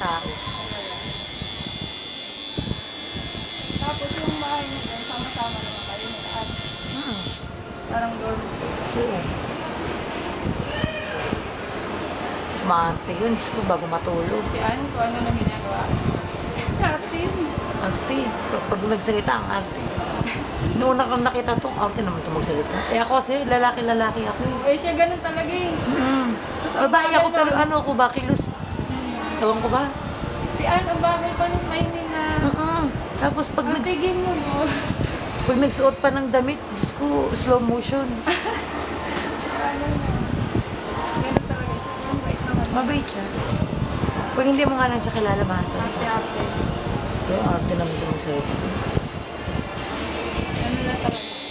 tao. Tapos yung bahay mo dyan, sama-sama naman kayo ni Ate. Parang dorm. Oo. Maarte yun. Diyos ko, bago matulog. Si Ann, kung ano na ginagawa. Ate yun. Arte. Pag nagsalita, ang arte. Noon na kang nakita to, arte naman ito magsalita. Eh ako kasi, lalaki-lalaki ako eh. Eh, siya ganun talaga eh. Tapos ang Babae ako, bagal pero nun. ano ako ba? Kilos. Tawang ko ba? Si Ann, ang bagal pa nung mahining na. Tapos pag, Tigin mo mo. pag nagsuot pa ng damit, Diyos ko, slow motion. Ganun talaga siya. Mabait naman. Mabait siya. Pag hindi mo nga lang siya kilala, basa. Ate-ate. Pero arte naman ito magsalita. Ano na talaga.